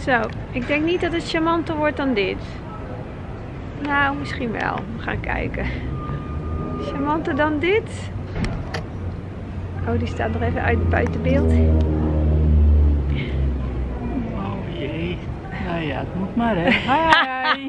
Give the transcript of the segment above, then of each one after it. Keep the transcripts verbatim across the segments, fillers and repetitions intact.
Zo, ik denk niet dat het charmanter wordt dan dit. Nou, misschien wel. We gaan kijken. Charmanter dan dit. Oh, die staat nog even uit buiten beeld. Oh jee. Nou ja, het moet maar hè. Hi.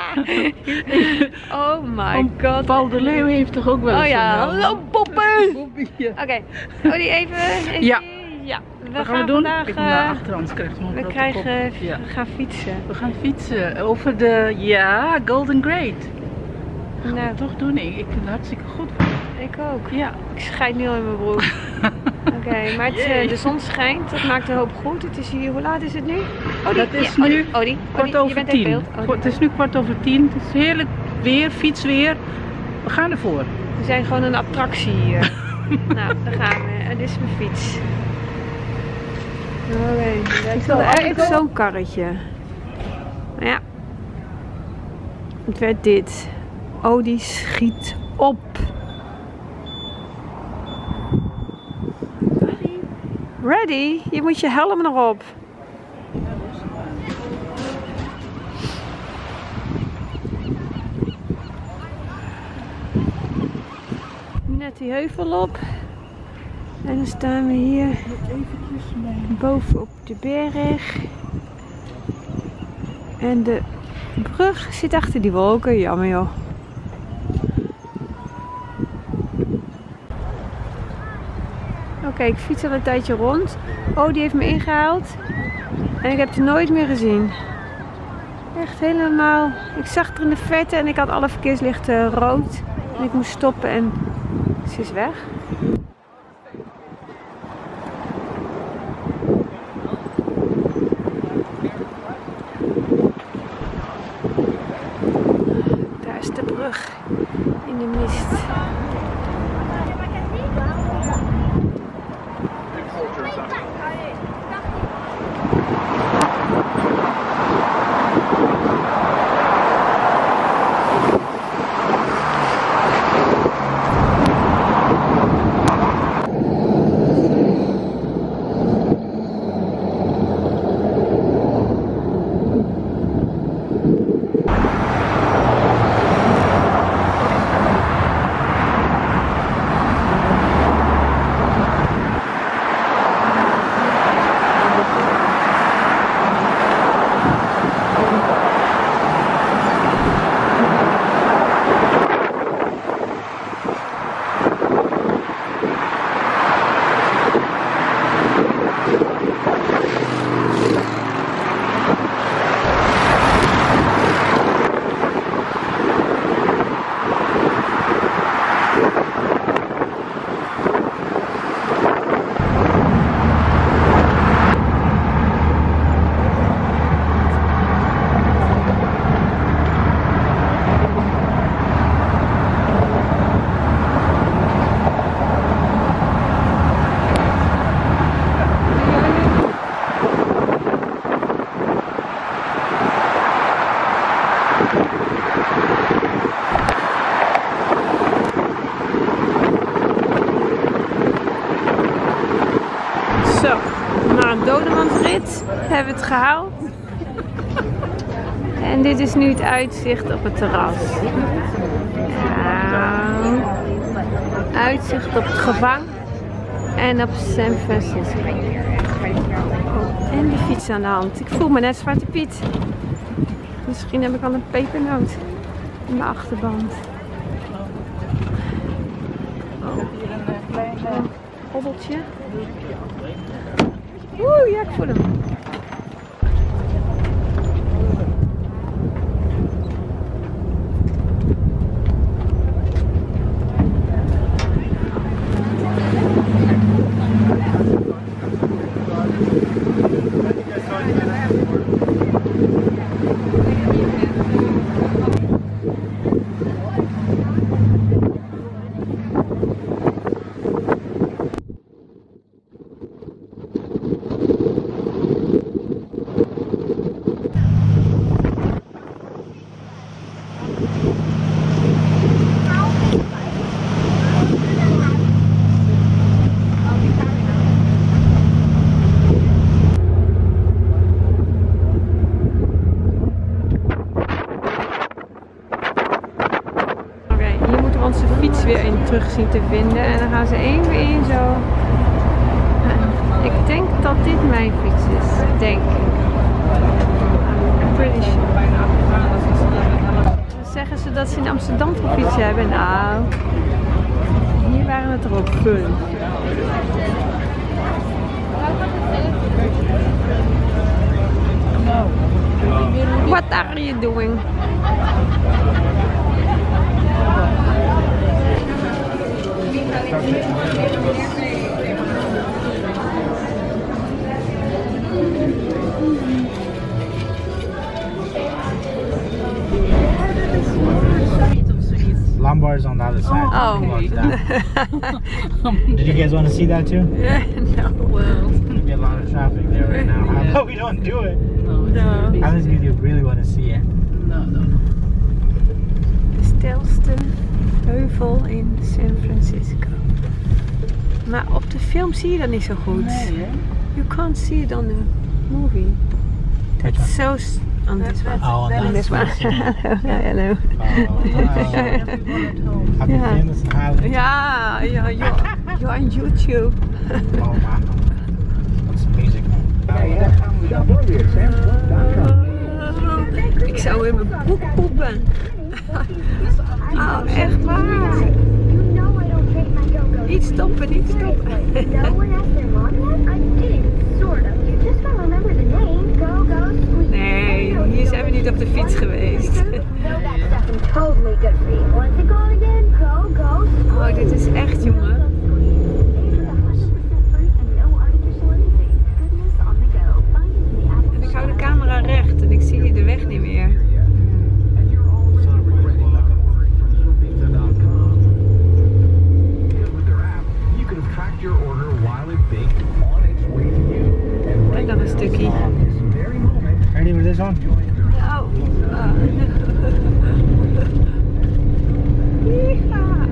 Oh my god. Paul de Leeuw heeft toch ook wel eens. Oh ja, hallo poppen! Oké, okay. Odie, even, even. Ja. Ja. We Wat gaan, gaan we doen? vandaag. Ik moet naar achter, anders krijg je we een krijgen, ja. we gaan fietsen. We gaan fietsen over de, ja, Golden Gate. Dat gaan Nou, we toch doen. Ik, ik vind het hartstikke goed. ik ook. Ja. Ik scheid nu al in mijn broek. Oké, okay, maar het, uh, de zon schijnt, dat maakt een hoop goed. Het is hier, hoe laat is het nu? Odie, dat is ja, nu Odie, Odie, kwart Odie, over je bent tien. in beeld. Odie. Het is nu kwart over tien. Het is heerlijk weer, fietsweer. We gaan ervoor. We zijn gewoon een attractie hier. Nou, daar gaan we. En dit is mijn fiets. Oké, okay. Ik wilde eigenlijk zo'n karretje. Maar ja. Het werd dit. Odie schiet op. Ready? Je moet je helm nog op. Net die heuvel op. En dan staan we hier boven op de berg. En de brug zit achter die wolken. Jammer joh. Oké, okay, ik fiets al een tijdje rond. Oh, die heeft me ingehaald. En ik heb het nooit meer gezien. Echt helemaal. Ik zag het er in de verte en ik had alle verkeerslichten rood. En ik moest stoppen en ze is weg. Daar is de brug in de mist. Zo, na een dodemansrit hebben we het gehaald. En dit is nu het uitzicht op het terras. Nou, uitzicht op het gevang en op San Francisco. Oh, en die fiets aan de hand. Ik voel me net Zwarte Piet. Misschien heb ik al een pepernoot in mijn achterband. Oh, hier een klein Een hobbeltje. Oeh, ja, ik voel hem. fiets weer in terug zien te vinden. En dan gaan ze één voor één zo. Ik denk dat dit mijn fiets is. Denk ik. I'm pretty sure. Dan zeggen ze dat ze in Amsterdam een fiets hebben. Nou, hier waren het er ook veel. What are you doing? Lombard's on the other side. Oh. Did you guys want to see that too? No. Well, We get a lot of traffic there right now. How about we don't do it? no, it's No. very How busy. does you really want to see it? No, no. De stilste heuvel in San Francisco. Maar op de film zie je dat niet zo goed. Nee, hè? You can't see it on the movie. Which one? So s- on this one. Oh, on On that this one. Hello. Oh, wow. I've been Yeah. famous in Hollywood. Ja, ja, you're, you're on YouTube. Oh, wow. What's the music? Ik zou in mijn broek poepen. Oh, echt waar. Niet stoppen, niet stoppen. Nee, hier zijn we niet op de fiets geweest. Oh, dit is echt, jongen. En ik hou de camera recht en ik zie hier de weg niet meer. En nog een stukje. Ready for this one? Oh. Yeehaw.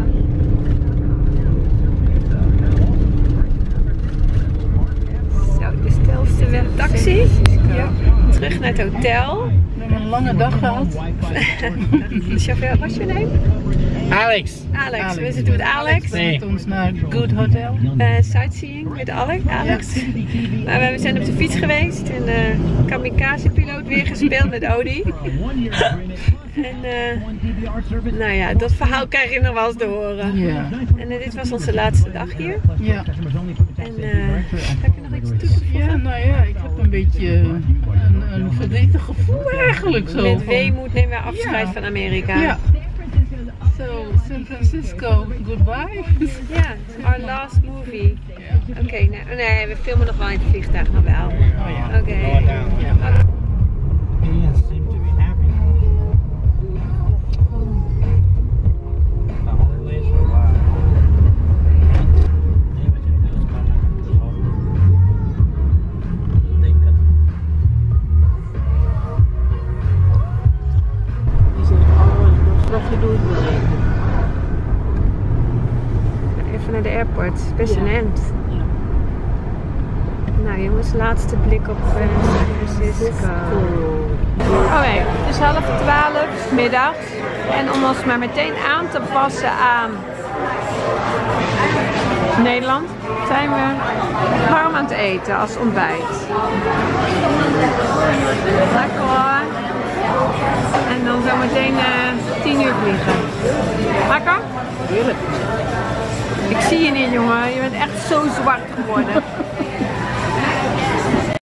Zo, de stilste weg. Taxi. Ja. Terug naar het hotel. We hebben een lange dag gehad. De chauffeur, what's your name? Alex! Alex. We zitten met Alex. Nee. Met ons naar Good Hotel. Uh, sightseeing met Alex. Alex. Maar we zijn op de fiets geweest en uh, kamikaze-piloot weer gespeeld met Odi. En uh, nou ja, dat verhaal krijg je nog wel eens te horen. Ja. En uh, dit was onze laatste dag hier. Ja. En uh, heb je nog iets toe te voegen? Ja, nou ja, ik heb een beetje een, een verdrietig gevoel eigenlijk zo. Met van- weemoed nemen we afscheid Ja. van Amerika. Ja. So, San Francisco, goodbye. Ja, our last movie. Oké, okay, nou, nee, we filmen nog wel in het vliegtuig, nog wel. Oh ja. Oké. Going down. Ja. He seem to be happy. The whole place for a while. Maybe we can do is come and go. They could. Die zegt, oh, wat je doet. Even naar de airport, best een Ja. end. Nou jongens, laatste blik op uh, San Francisco. Oké, het is half twaalf middags. En om ons maar meteen aan te passen aan Nederland, zijn we warm aan het eten als ontbijt. Lekker hoor. En dan zometeen uh, tien uur vliegen. Lekker? Heerlijk. Ik zie je niet jongen, je bent echt zo zwart geworden.